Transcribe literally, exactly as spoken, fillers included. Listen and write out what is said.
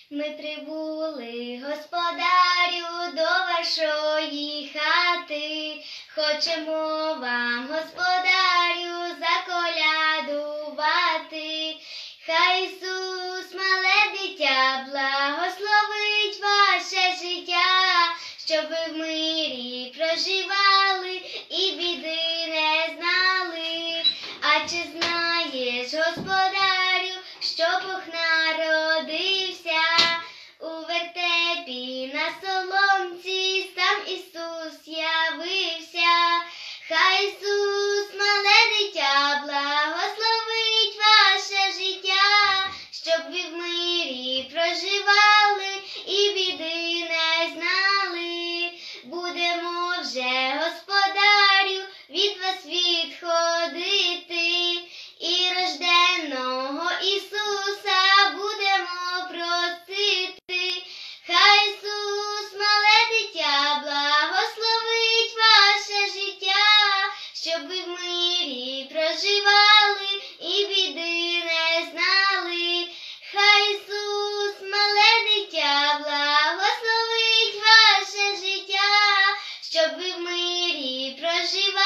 Ми прибули, господарю, до вашої хати. Хочемо вам, господарю, заколядувати. Хай Ісус, мале дитя, благословить ваше життя, щоб ви в мирі проживали і біди не знали. А чи знаєш, господарю, що Бог народився? У вертепі на соломці сам Ісус явився. Хай Ісус, мале дитя, благословить ваше життя, щоб ви в мирі проживали і біди не знали. Будемо вже, господарю, від вас відходити, і рожденого Ісуса будемо просити. Хай Ісус, мале дитя, благословить ваше життя, щоб ви в мирі проживали і біди не знали. Хай Ісус, мале дитя, благословить ваше життя, щоб ви в мирі проживали